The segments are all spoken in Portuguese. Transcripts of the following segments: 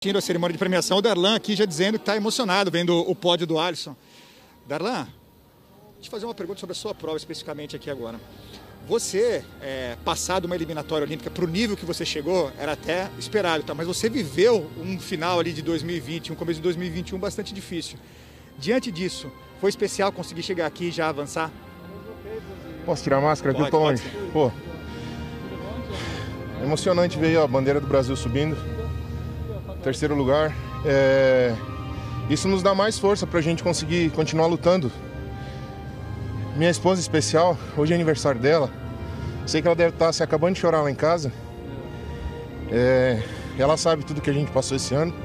assistindo a cerimônia de premiação. O Darlan aqui já dizendo que está emocionado vendo o pódio do Alisson. Darlan, deixa eu fazer uma pergunta sobre a sua prova especificamente aqui agora. Você, passado uma eliminatória olímpica para o nível que você chegou, era até esperado, tá? Mas você viveu um final ali de 2020, um começo de 2021 bastante difícil. Diante disso, foi especial conseguir chegar aqui e já avançar? Posso tirar a máscara? Pode, eu tô longe. Pô, emocionante ver a bandeira do Brasil subindo. Terceiro lugar. Isso nos dá mais força pra gente conseguir continuar lutando. Minha esposa especial, hoje é aniversário dela. Sei que ela deve estar se acabando de chorar lá em casa. Ela sabe tudo que a gente passou esse ano.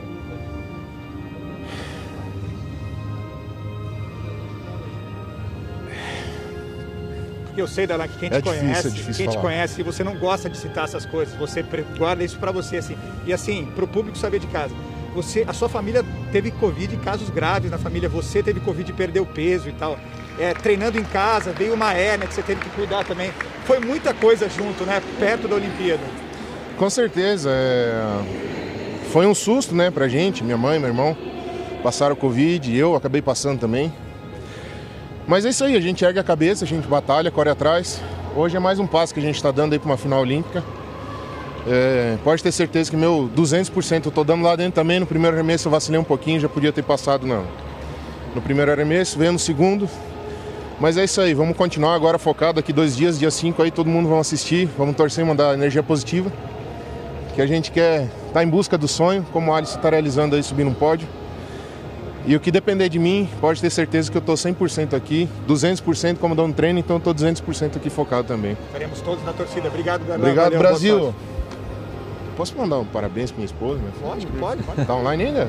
Porque eu sei, Darlan, que quem te conhece, você não gosta de citar essas coisas. Você guarda isso pra você, assim. E assim, pro público saber de casa. A sua família teve Covid, casos graves na família. Você teve Covid e perdeu peso e tal. Treinando em casa, veio uma hérnia que você teve que cuidar também. Foi muita coisa junto, né? Perto da Olimpíada. Com certeza. Foi um susto, né, pra gente. Minha mãe, meu irmão passaram Covid e eu acabei passando também. Mas é isso aí, a gente ergue a cabeça, a gente batalha, corre atrás. Hoje é mais um passo que a gente está dando aí para uma final olímpica. Pode ter certeza que meu 200% eu estou dando lá dentro também. No primeiro arremesso eu vacilei um pouquinho, já podia ter passado no primeiro arremesso, veio no segundo. Mas é isso aí, vamos continuar agora focado aqui 2 dias, dia 5 aí todo mundo vai assistir, vamos torcer e mandar energia positiva. Que a gente quer estar em busca do sonho, como o Alisson está realizando aí, subindo um pódio. E o que depender de mim, pode ter certeza que eu estou 100% aqui, 200% como dando treino, então eu estou 200% aqui focado também. Estaremos todos na torcida. Obrigado, Darlan. Obrigado, valeu, Brasil. Posso mandar um parabéns para minha esposa? Pode. Tá online ainda?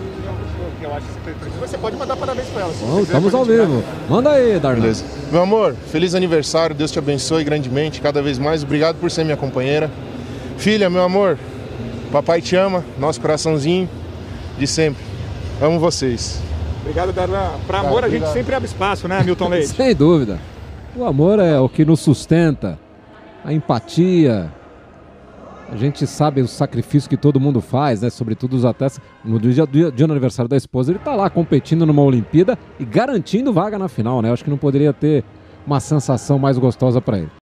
Você pode mandar parabéns para ela. Estamos ao vivo. Manda aí, Darlan. Beleza. Meu amor, feliz aniversário, Deus te abençoe grandemente, cada vez mais. Obrigado por ser minha companheira. Filha, meu amor, papai te ama, nosso coraçãozinho de sempre. Amo vocês. Obrigado, Darlan. Para amor a gente sempre abre espaço, né, Milton Leite? Sem dúvida. O amor é o que nos sustenta. A empatia. A gente sabe o sacrifício que todo mundo faz, né? Sobretudo os atletas. No dia do aniversário da esposa, ele tá lá competindo numa Olimpíada e garantindo vaga na final, né? Eu acho que não poderia ter uma sensação mais gostosa para ele.